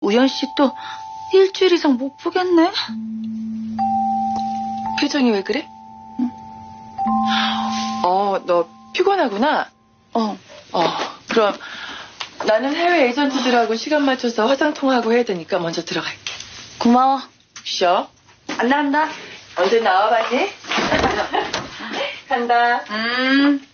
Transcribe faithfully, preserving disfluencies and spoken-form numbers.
우연 씨 또 일주일 이상 못 보겠네. 표정이 왜 그래? 응? 어, 너 피곤하구나? 어. 어, 그럼 나는 해외 에이전트들하고 시간 맞춰서 화상통화하고 해야 되니까 먼저 들어갈게. 고마워. 쉬어. 안 나간다. 언제 나와봤니? 간다. 음.